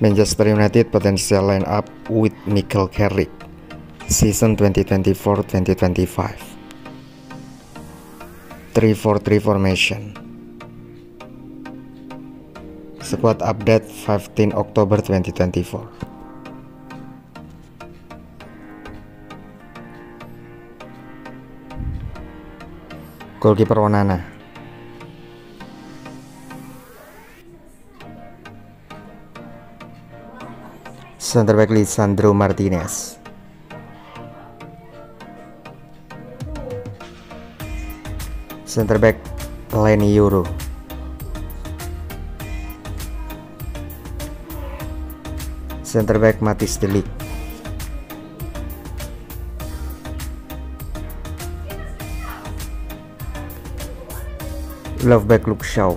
Manchester United potential lineup with Michael Carrick season 2024-2025. 3-4-3 formation. Squad update 15 Oktober 2024. Goalkeeper Onana. Center back Lisandro Martinez. Center back Leny Yoro. Center back Matthijs de Ligt. Left back Luke Shaw.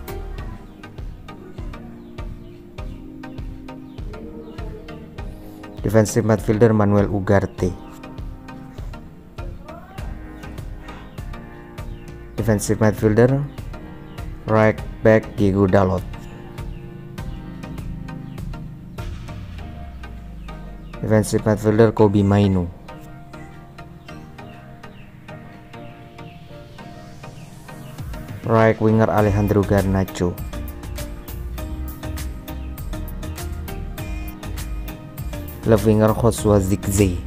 Defensive midfielder Manuel Ugarte. Defensive midfielder right back Diego Dalot. Defensive midfielder Kobbie Mainoo. Right winger Alejandro Garnacho. Left winger Joshua Zirkzee.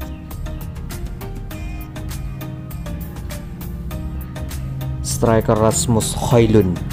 Striker Rasmus Højlund.